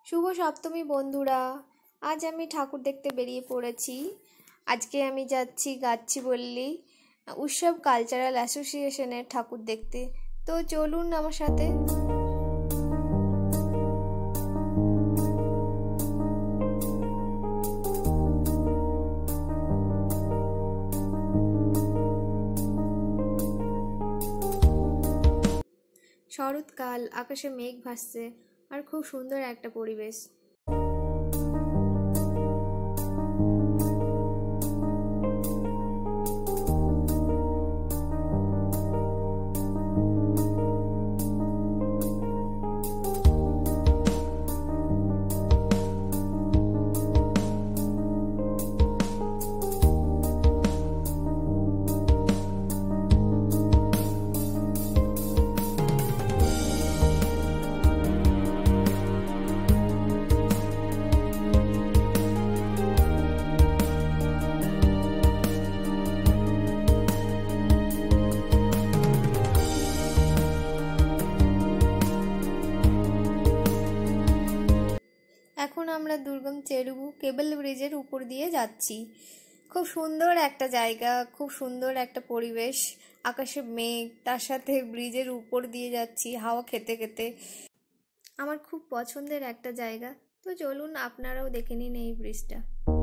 শুভ সপ্তমী বন্ধুরা, আজ আমি ঠাকুর দেখতে বেরিয়ে পড়েছি। আজকে আমি যাচ্ছি গাচ্ছিবল্লী উৎসব কালচারাল অ্যাসোসিয়েশনের ঠাকুর দেখতে। তো চলুন আমার সাথে। শরৎকাল, আকাশে মেঘ ভাসছে আর খুব সুন্দর একটা পরিবেশ। এখন আমরা দুর্গম চেরুবু কেবল ব্রিজের উপর দিয়ে যাচ্ছি। খুব সুন্দর একটা জায়গা, খুব সুন্দর একটা পরিবেশ, আকাশে মেঘ, তার সাথে ব্রিজের উপর দিয়ে যাচ্ছি হাওয়া খেতে খেতে। আমার খুব পছন্দের একটা জায়গা। তো চলুন আপনারাও দেখে নিন এই ব্রিজটা।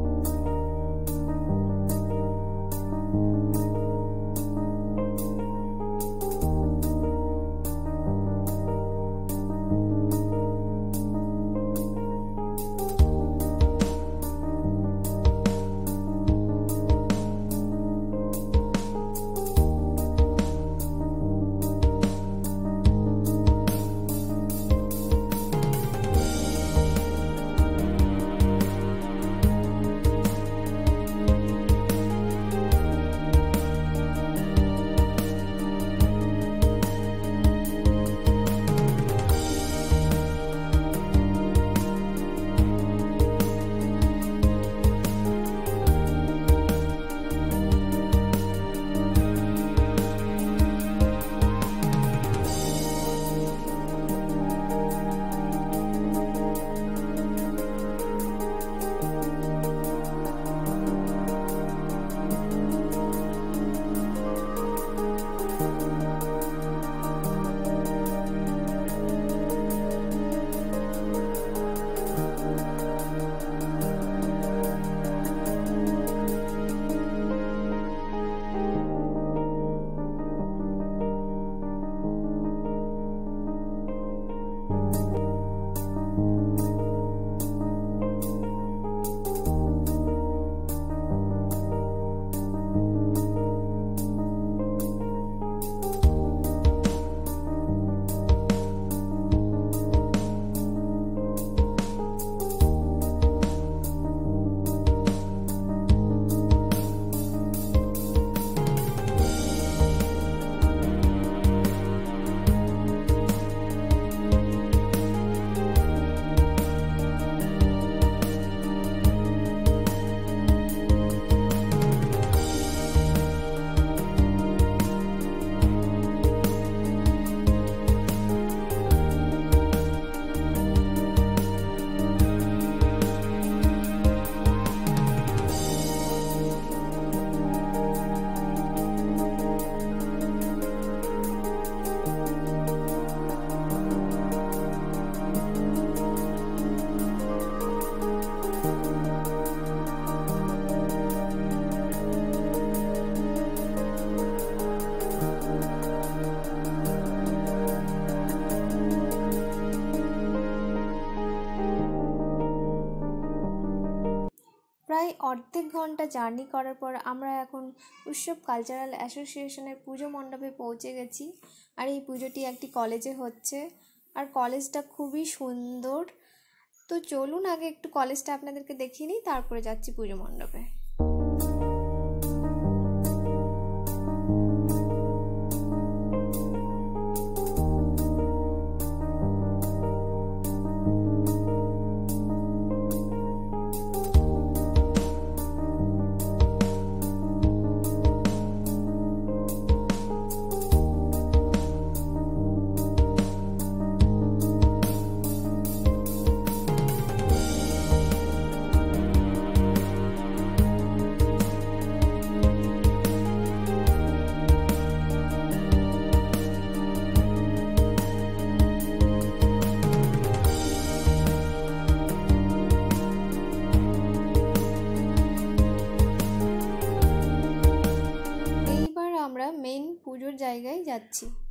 প্রায় অর্ধেক ঘন্টা জার্নি করার পর আমরা এখন উৎসব কালচারাল অ্যাসোসিয়েশনের পুজো মণ্ডপে পৌঁছে গেছি। আর এই পুজোটি একটি কলেজে হচ্ছে, আর কলেজটা খুবই সুন্দর। তো চলুন আগে একটু কলেজটা আপনাদেরকে দেখিয়ে নিই, তারপরে যাচ্ছি পুজো মণ্ডপে। যাচ্ছি।